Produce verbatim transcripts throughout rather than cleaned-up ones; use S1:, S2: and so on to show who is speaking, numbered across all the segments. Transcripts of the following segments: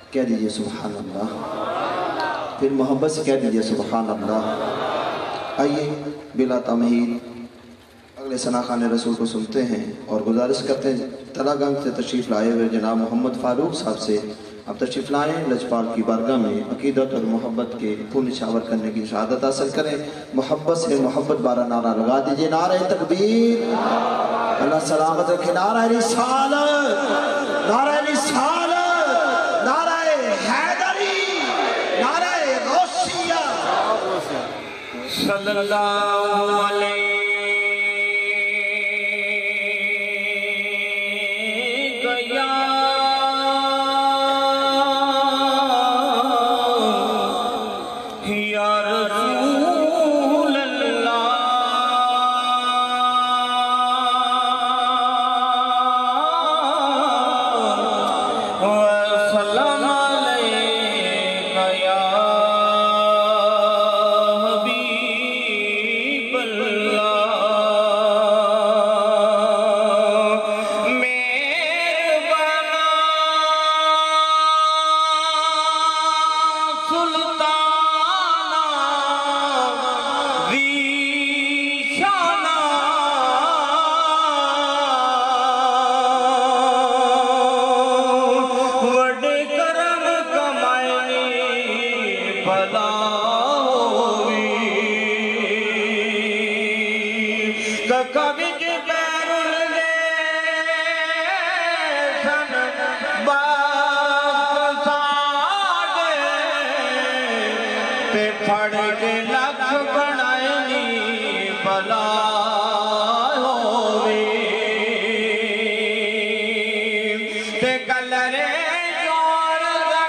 S1: کہہ دیجئے سبحان اللہ، پھر محبت سے کہہ دیجئے سبحان اللہ۔ آئیے بلا تمہید اگلے ثنا خوان رسول کو سنتے ہیں اور گزارش کرتے ہیں تلا گنج سے تشریف لائے ہوئے جناب محمد فاروق صاحب سے اب تشریف لائیں لجپال کی بارگاہ میں عقیدت اور محبت کے پھول نچھاور کرنے کی شہادت حاصل کریں۔ محبت سے محبت بارہ نعرہ لگا دیجئے، نعرہ تکبیر، اللہ سلامت رکھے، نعرہ رسالت، نعرہ رسالت، نعرہ حیدری، نعرہ غوثیہ۔
S2: صلی اللہ علیہ پھڑ کے لکھ بنائنی بلا ہووی تے کلرے جوڑ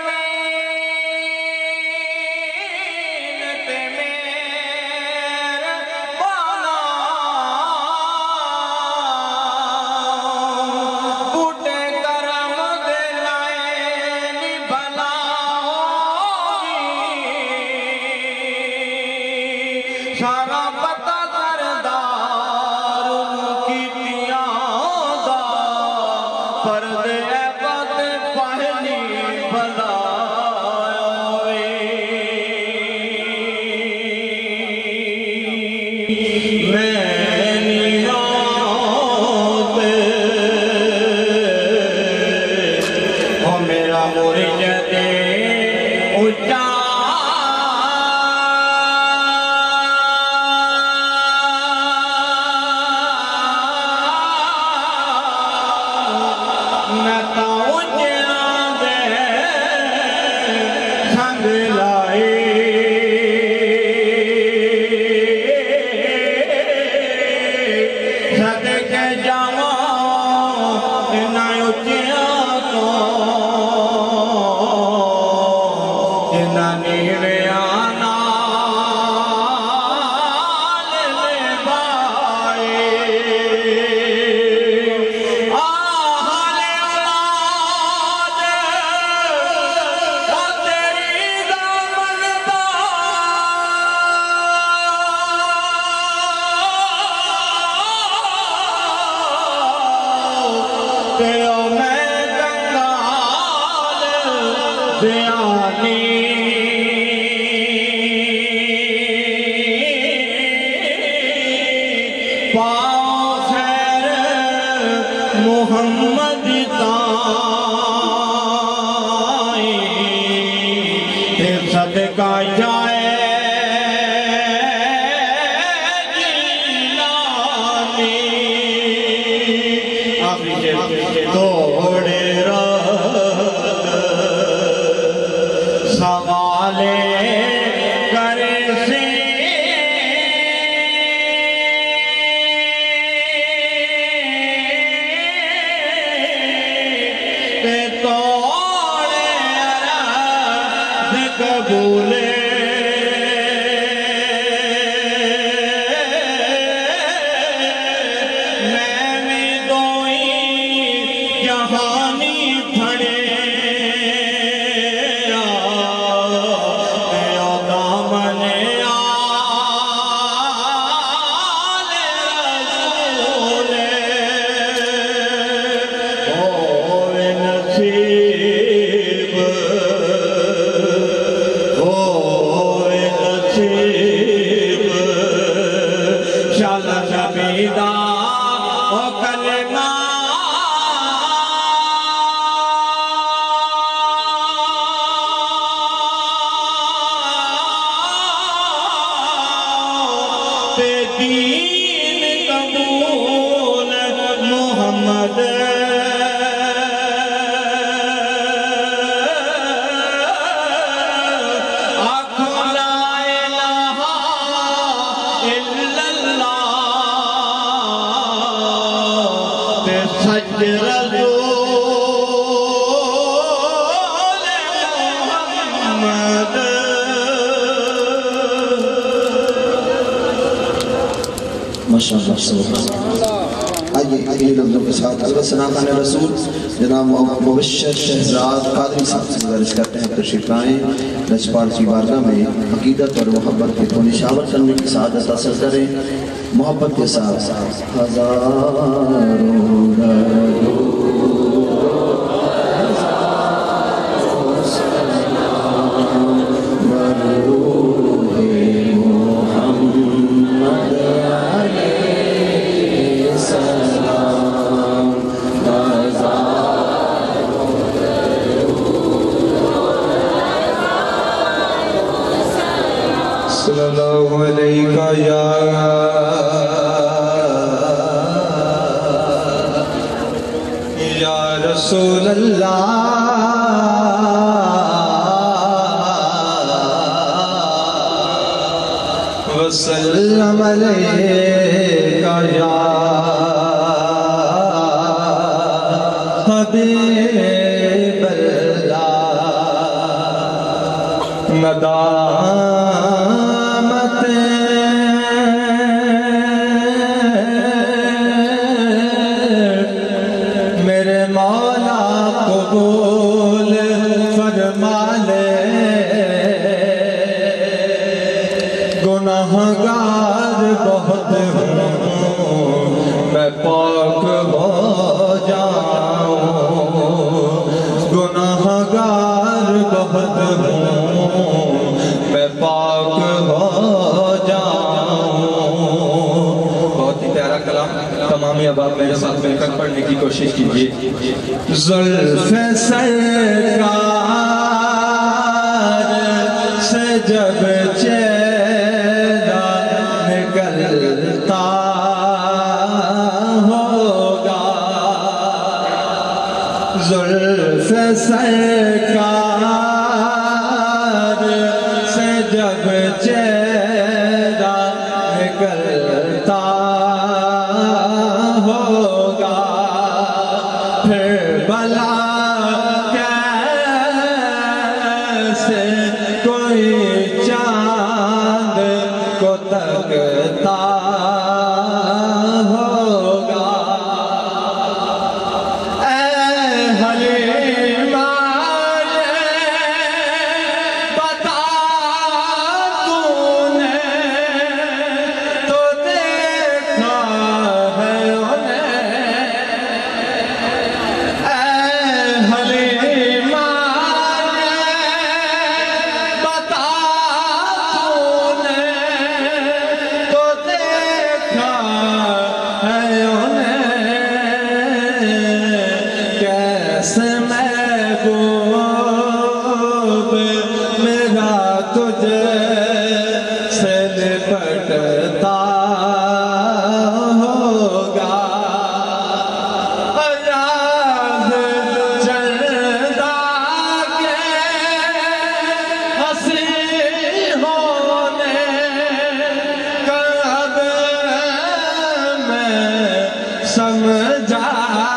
S2: زمین تے میرے بانا بوٹے کرم دے لائنی بلا سارا پتہ کردار کی تیاں دا پردے عباد پہلی بلا ہوئے میں نیاتے او میرا مرید دے اچھا محمد تائیں تے صدقہ جائے جیلانی آخری جیل توڑے رد سوالے کرے سے قبولے میں بھی دوئی جہانی پھڑے میرا دامن آل رسول ہوئے نصیب दीन कबूल मोहम्मद आखो ला इलाहा इल्लल्लाह ते सच रसूल
S1: آئیے اگلی لفظوں کے ساتھ اللہ ثنا خان رسول جناب مبشر شہزاد قادری صاحب سے گزارش کرتے ہیں تشریف لائیں لجپال کی بارگاہ میں عقیدت اور محبت کے کو نشاور کرنے کی سعادت حاصل کریں محبت کے ساتھ ہزاروں
S3: صلی اللہ علیہ یا یا رسول اللہ وسلم علیہ یا حبیب اللہ ندامت میرے مولا قبول فرما لے گناہگار بہت ہوں میں پاک ہو جاؤں گناہگار بہت ہوں میں پاک ہو جاؤں بہت ہی پیارا کلام تمامی احباب میرے ساتھ مل کر پڑھنے کی کوشش کیجئے زلف سرکار سے جب چہرہ نکلتا ہوگا زلف سرکار سے جب چہرہ نکلتا ہوگا پھر بلا کیسے کوئی چاند کو تکتا ہوگا اے حلیمہ بتا تو نے تو دیکھا ہے انہیں اے حلیمہ بتا تو نے تو دیکھا ہے انہیں کیسے محبوب میرا تجھے سے لپٹتا ہوگا راز چندہ کے ہنسی ہونے کب میں سمجھا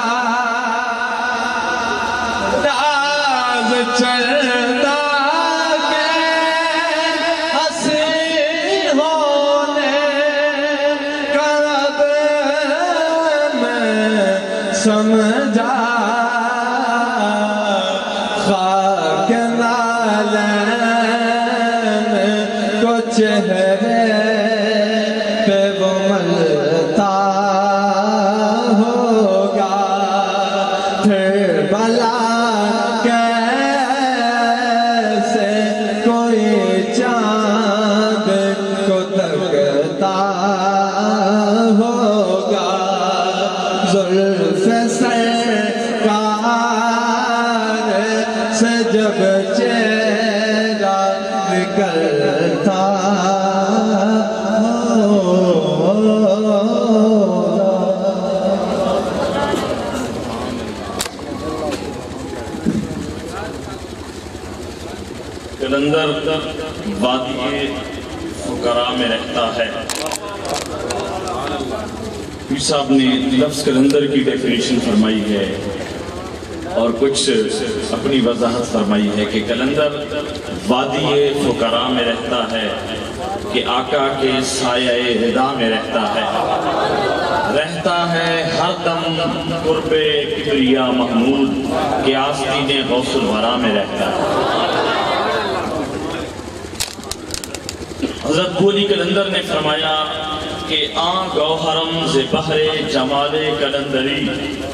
S3: راز چندہ کے ہنسی ہونے کب میں سمجھا خاک نالین کو چہرے پہ وہ ملتا ہوگا پھر بلا کیسے کوئی چاند کو تکتا ہوگا زلف سرکار سے جب چہرہ نکلتا ہوگا
S2: कलंदर वादी फुकरा में रहता है। पीर साहब ने लफ्ज़ कलंदर की डेफिनेशन फरमाई है और कुछ अपनी वजाहत फरमाई है कि कलंदर वादी फुकरा में रहता है कि आका के साये रिदा में रहता है, रहता है हर दम कुर्बे किबरिया महमूद के आस्तीने गौसुल वरा में रहता है। हज़रत अली कलंदर ने फरमाया कि आ गौहरम से बहरे जमाले कलंदरी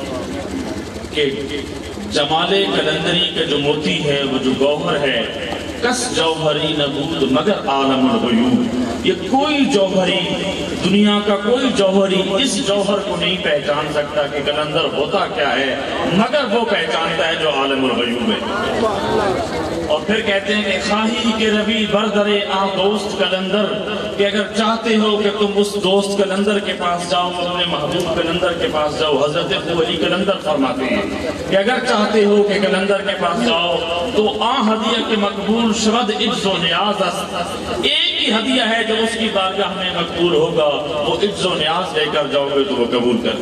S2: के जमाले कलंदरी का जो मोती है वो जो गौहर है, कस जौहरी नबूद मगर आलमुल गुयूब, ये कोई जौहरी दुनिया का कोई जौहरी इस जौहर को नहीं पहचान सकता कि कलंदर होता क्या है, मगर वो पहचानता है जो आलमुल गुयूब है। और फिर कहते हैं कि खाही के रवि बरदरे आ दोस्त कलंदर, कि अगर चाहते हो कि तुम उस दोस्त कलंदर के पास जाओ, अपने महबूब कलंदर के पास जाओ। हजरत अली कलंदर फरमाते हैं कि अगर चाहते हो कि कलंदर के पास जाओ तो आ हदिया के मकबूल शबद इज्जो नियाज, एक ही हदिया है जो उसकी बारगाह में मकबूल होगा, वो इज्जो नियाज लेकर जाओगे तो वो कबूल कर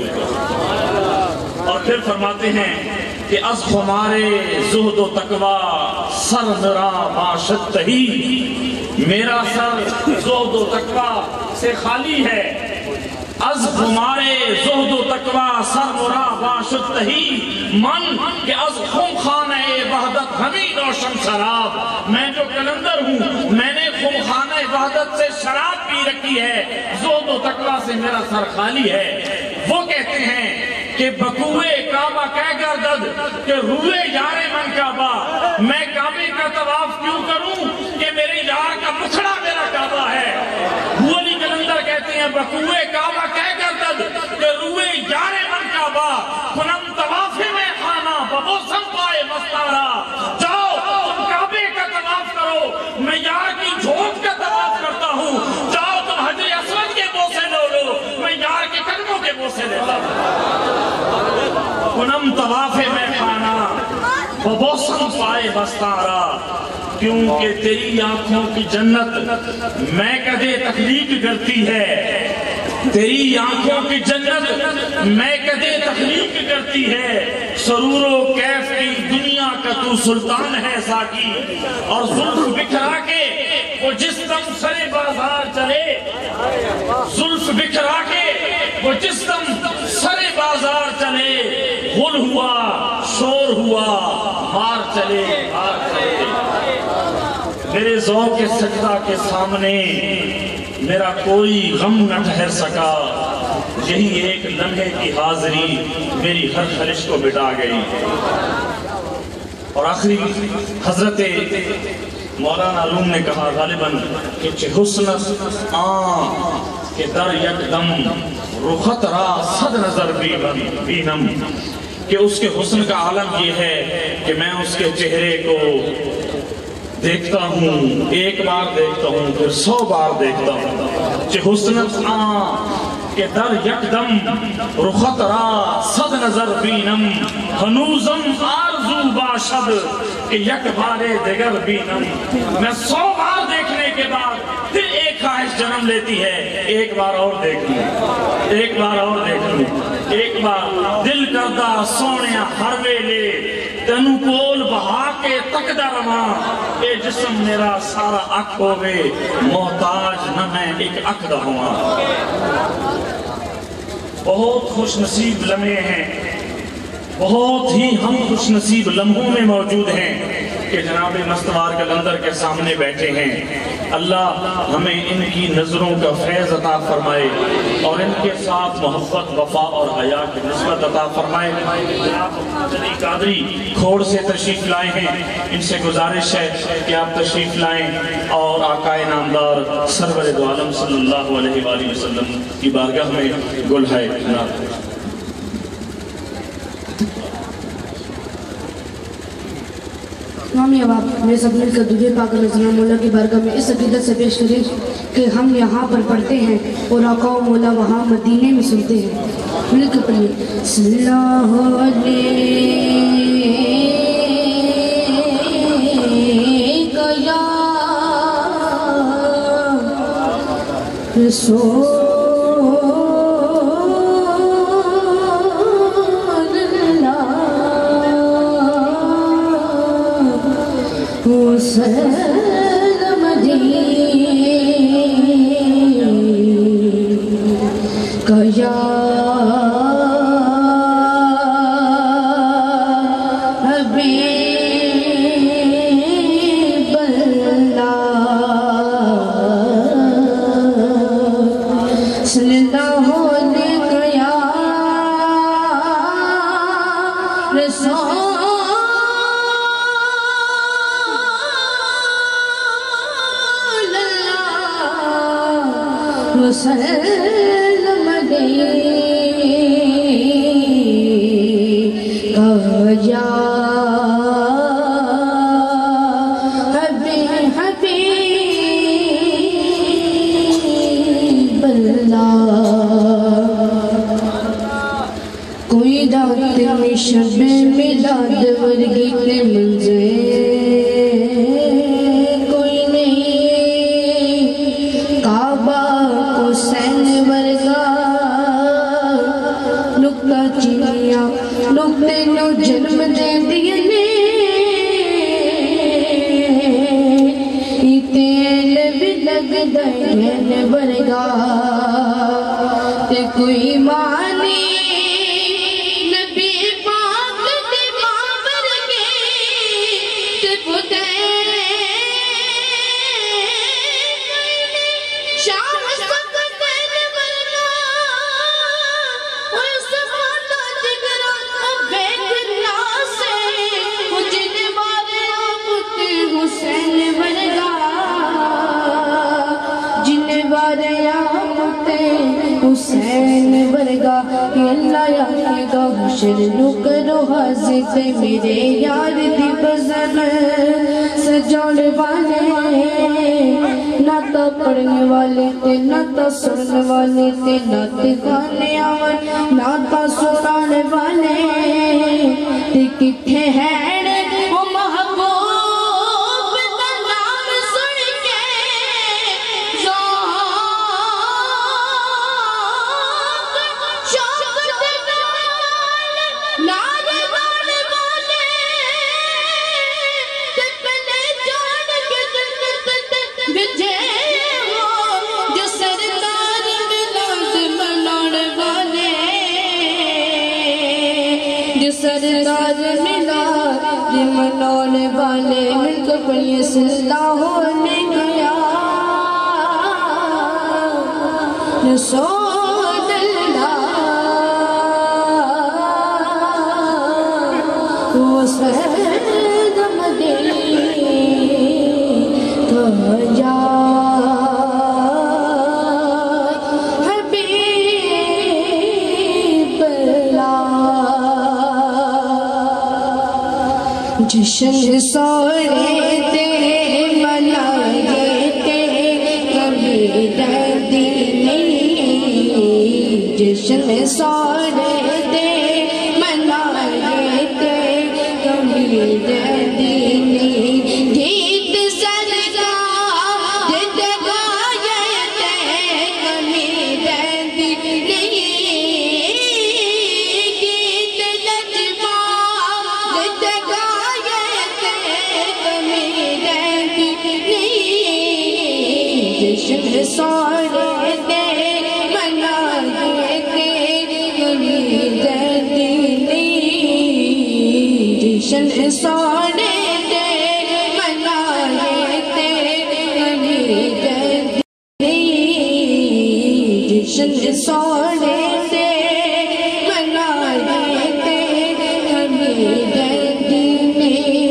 S2: देगा। और फिर फरमाते हैं कि अस हमारे जुहद व तकवा सर मेरा माशत ही, मेरा सर जुहद व तकवा से खाली है। अज हमारे जुहद व तकवा सर मेरा माशत ही मन के अज खुम खाने वहदत हमी रोशन शराब, मैं जो कलंदर हूँ मैंने खुम खाने वहदत से शराब पी रखी है, जुहद व तकवा से मेरा सर खाली है। वो कहते हैं कि बकुए काबा कह गर्दद कि रुए यारे मन काबा, मैं काबे का तवाफ क्यों करूं कि मेरे यार का मुखड़ा मेरा काबा है। अली कलंदर कहते हैं बकुए काबा कह गर्दद कि रुए यारे मन काबा, खुनम तवाफे में खाना बबो संपाए मस्तारा, जाओ तुम काबे का तवाफ करो, मैं यार की झोंक का तवाफ करता हूँ। जाओ तुम हजरे असवद के बोसे लो लो, मैं यार के कदमों के बोसे लेता हूँ। कुनम तवाफे में खाना बबोसम पाए बस्तारा, क्योंकि तेरी आंखों की जन्नत मैं कदे तखलीक करती है, तेरी आंखों की जन्नत मैं कदे तखलीक करती है। सरूरो कैफ की दुनिया का तू सुल्तान है साकी, और जुल्फ बिखरा के वो जिस दम सरे बाजार चले, जुल्फ बिखरा के वो जिस दम सरे बाजार चले, गुल हुआ शोर हुआ मार चले मार चले। मेरे ज़ौक़ के सजदा के सामने मेरा कोई गम न ठहर सका, यही एक लम्हे की हाजिरी मेरी हर खलिश को मिटा गई। और आखिरी हजरत मौलाना रूम ने कहा गालिबन कि हुस्न आ के दर यकदम रुखत रा सद नजर बीनम, कि उसके हुस्न का आलम ये है कि मैं उसके चेहरे को देखता हूँ, एक बार देखता हूँ फिर सौ बार देखता हूँ। कि हुस्न आ के दर यकदम रुखत रा सद नजर बीनम, हनूजम आरज़ू बाशद कि यक बारे दिगर बीनम, मैं सौ बार देखने के बाद फिर एक ख्वाहिश जन्म लेती है, एक बार और देख लूं, एक बार और देख लूं, एक बार दिल करदा सोने हर वेले तेनू कोल बहा के तकदा रवा, ए जिस्म मेरा सारा अख होवे मोहताज न मैं एक अख दा होवां। बहुत खुश नसीब लम्हे हैं, बहुत ही हम खुश नसीब लम्हों में मौजूद हैं कि जनाब मस्तवार कलंदर के सामने बैठे हैं। अल्लाह हमें इनकी नजरों का फैज़ अता फरमाए और इनके साथ मोहब्बत वफा और हया की निस्बत अता फरमाए। जनाब कादरी खोड़ से तशरीफ लाए हैं, इनसे गुजारिश है कि आप तशरीफ लाएं और आकाए नामदार सरवर दो आलम सल्लल्लाहु अलैहि वसल्लम की बारगाह में गुल है ना।
S4: इमाम अब आप मेरे सब मिलकर दुनिया पाक मौला की बारगाह में इस अकीदत से पेश करें कि हम यहाँ पर पढ़ते हैं और आका मौला वहाँ मदीने में सुनते हैं। मिलकर पढ़िए सल्लल्लाहु अलैहि या جشن سونے تے منائے تے کبھی دردی نہیں، جشن سونے تے منائے تے کبھی دردی نہیں، گیت سرگا جد گائے تے کبھی دردی نہیں، گیت لجبا جد گائے جشن سونے تے منائے تے کبھی دردی نہیں، جشن سونے تے منائے تے کبھی دردی نہیں، جشن سونے تے منائے تے کبھی دردی نہیں۔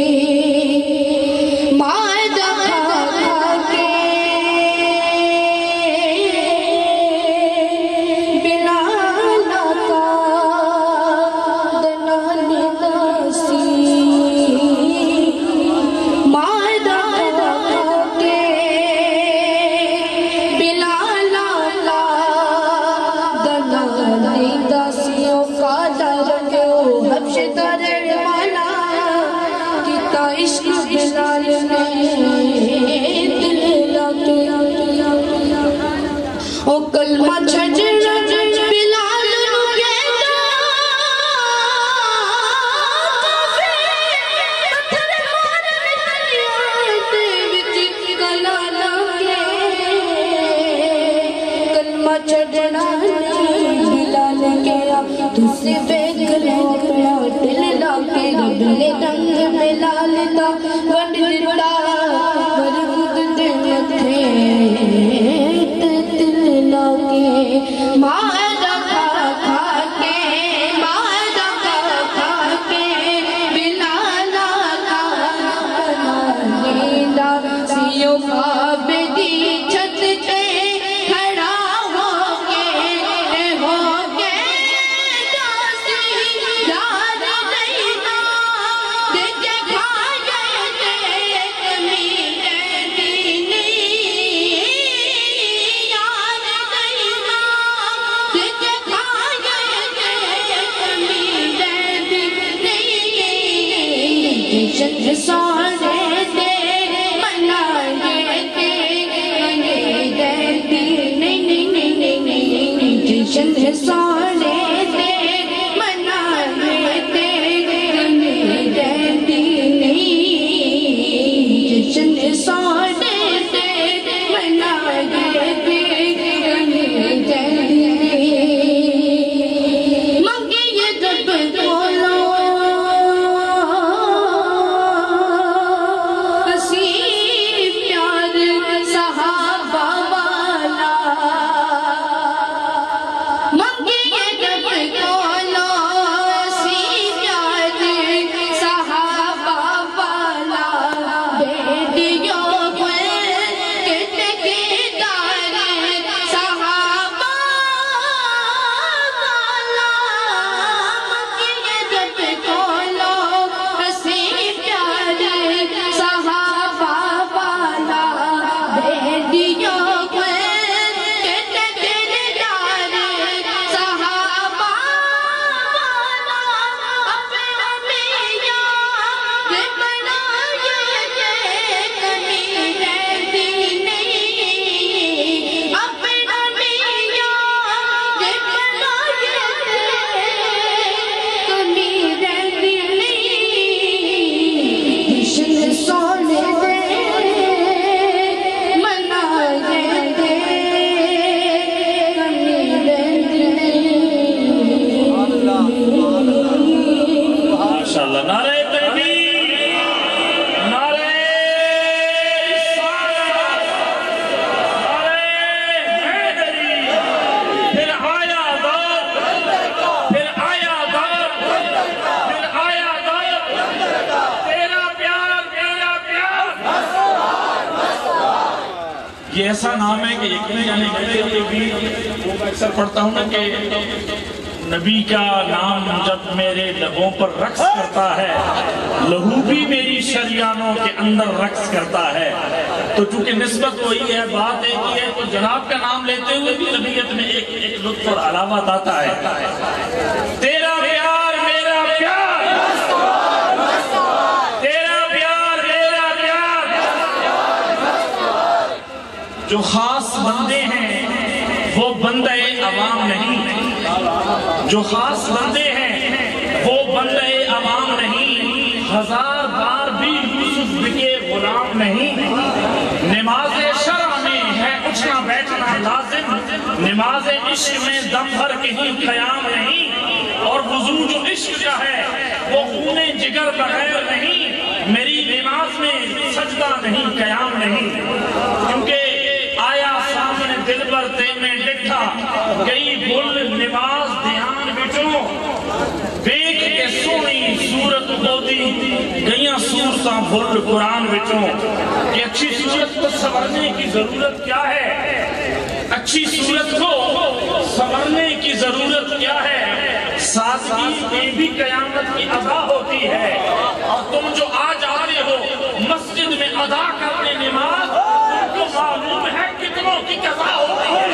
S4: तुझसे बेगलो अपना दिल लाके रब ने रंग में लाल दा वंड दिता पर खुद दे मथे ते दिल लाके मारा खा खा के मारा खा खा के बिना ना खा बनाने दा सियो काबे दी छत पे खड़ा हो के हो के दासी यार नहीं ना देखे खाए ते कमी रहती यार नहीं ना देखे खाए ते कमी रहती जश्न सारे दे मनाए ते कमी रहती नहीं नहीं नहीं नहीं नहीं जश्न सारे दे मनाए ते कमी रहती नहीं जश्न सारे दे मनाए ते कमी रहती मंगे ये रब कोलो हसी प्यार सहाबा वाला मंगे ये रब कोलो हसी प्यार सहाबा वाला बेटियों को कहते के दारे सहाबा वाला मंगे ये रब कोलो हसी प्यार सहाबा वाला बेटियों को कहते के दारे सहाबा वाला अपना मियां ये बनाए ते कमी रहती नहीं अपना मियां ये बनाए ते कमी रहती नहीं जश्न सोने दे मनाए ते कमी रहती नहीं
S2: माशाअल्लाह नारे तकबीर नारे रिसालत नारे हैदरी फिर आया दौर फिर आया दौर फिर आया दौर तेरा प्यार मेरा प्यार ये ऐसा नाम है कि एक में यानी भी वो मैं अक्सर पढ़ता हूँ ना कि नबी का नाम जब मेरे लबों पर रक्स करता है लहू भी मेरी शरियानों के अंदर रक्स करता है। तो चूंकि निस्बत वही है बात एक ही है तो जनाब का नाम लेते हुए भी तबीयत में एक एक लुत्फ और अलावत आता है। तेरा प्यार मेरा प्यार तेरा प्यार मेरा प्यार जो खास बंदे हैं वो बंदे अवाम नहीं जो खास बंदे हैं वो बंदे अवाम नहीं हजार बार भी यूसुफ के गुलाम नहीं। नमाज शरअ में है उठना बैठना लाजिम नमाज इश्क में दम भर कहीं क़याम नहीं और वुज़ू जो इश्क का है वो खूने जिगर बगैर नहीं मेरी नमाज में सजदा नहीं क़याम नहीं क्योंकि आया सामने दिल पर ते में डिठा गई भुल नमाज ध्यान विचों देख के सोनी सूरत बोदी गईयां सूरतां भुल कुरान विचों कि अच्छी सूरत को संवरने की जरूरत क्या है अच्छी सूरत को संवरने की जरूरत क्या है सादगी में भी कयामत की अदा होती है और तुम जो आज आ रहे हो मस्जिद में अदा करने नमाज तुमको मालूम है कितनों की कज़ा होती है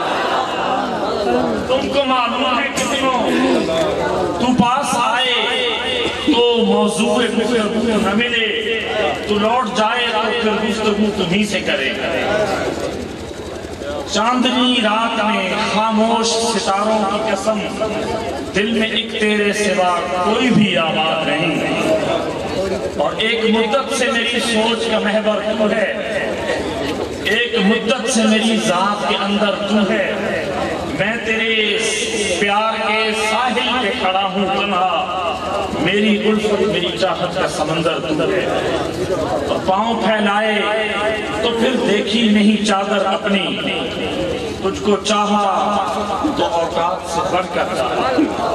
S2: तुमको मालूम है कितनों तू पास आए तो मौजू न मिले तू लौट जाए तो फिर गुफ्तगू तुम्हीं से करे। चांदनी रात में खामोश सितारों की कसम दिल में एक तेरे सिवा कोई भी आवाज नहीं और एक मुद्दत से मेरी सोच का महवर तू है एक मुद्दत से मेरी जात के अंदर तू है मैं तेरे प्यार के साहिल کھڑا ہوں تنہا، میری الفت میری چاہت کا سمندر تو ہے، اور پاؤں پھیلائے تو پھر دیکھی نہیں چادر اپنی، تجھ کو چاہا تو اوقات سے بڑھ کر چاہا۔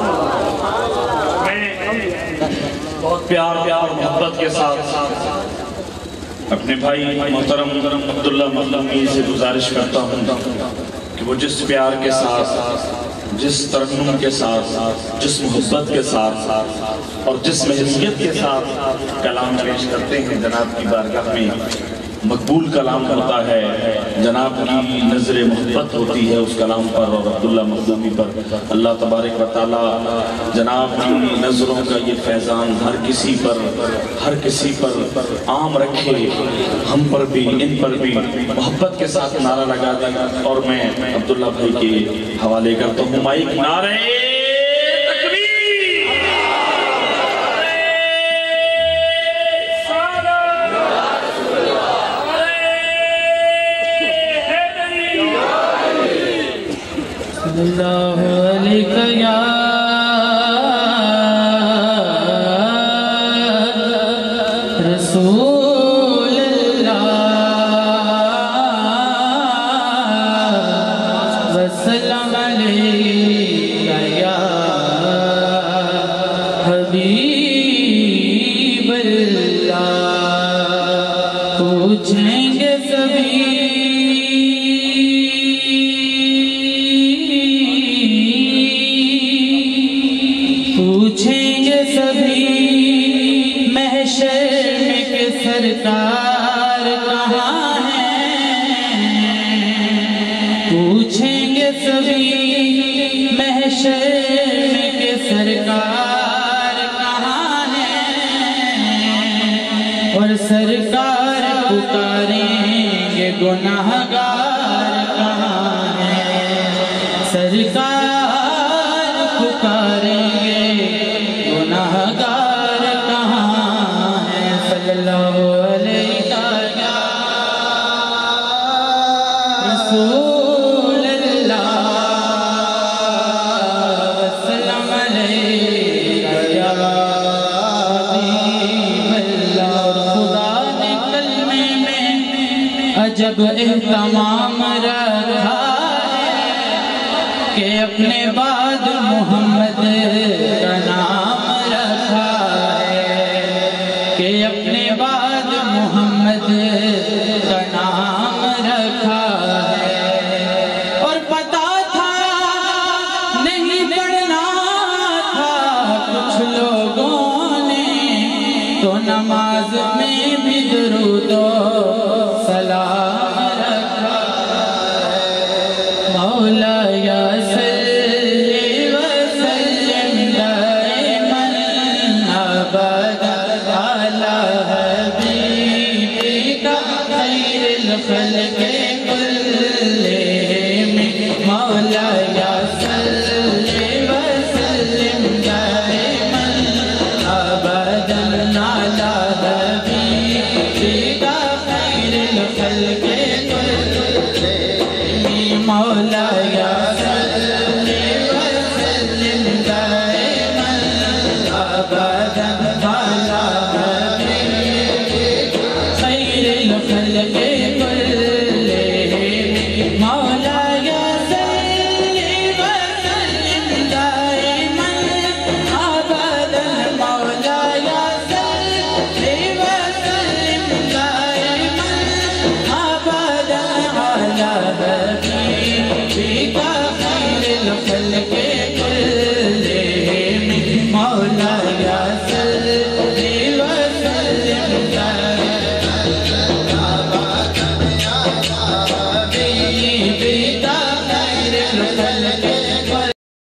S2: میں بہت پیار پیار محبت کے ساتھ اپنے بھائی محترم عبداللہ مخدومی سے گزارش کرتا ہوں کہ وہ جس پیار کے ساتھ، جس ترنم کے ساتھ، جس محبت کے ساتھ اور جس محضیت کے ساتھ کلام پیش کرتے ہیں، جناب کی بارگاہ میں مقبول کلام ہوتا ہے، جناب کی نظر محبت ہوتی ہے اس کلام پر اور عبداللہ مخدومی پر۔ اللہ تبارک و تعالی جناب کی نظروں کا یہ فیضان ہر کسی پر ہر کسی پر عام رکھے، ہم پر بھی ان پر بھی محبت کے ساتھ نعرہ لگا دیں، اور میں عبداللہ بھائی کے حوالے کرتا ہوں مائک۔ نعرہ
S5: اللہ علیکہ یا رسول اللہ وسلم علیکہ یا حبیب اللہ۔ پوچھیں گے سبھی پوچھیں گے سبھی محشر میں کہ سرکار کہاں ہیں، پوچھیں گے سبھی محشر میں کہ سرکار کہاں ہیں، اور سرکار پکاریں گے گناہگار کہاں ہیں، سرکار پکاریں گے گناہگار کہاں ہیں۔ صلی اللہ علیہ یا رسول اللہ وسلم علیہ یا حبیب اللہ۔ اور خدا نے کلمے میں عجب اہتمام رکھا کہ اپنے بعد محمد کا نام رکھا ہے، کہ اپنے بعد محمد کا نام رکھا ہے، اور پتا تھا نہیں پڑھنا تھا کچھ لوگوں نے، تو نماز میں بھی درود و سلام رکھا ہے۔ مولا یا صلی وسلم دائما ابدا علی حبیبک خیر الخلق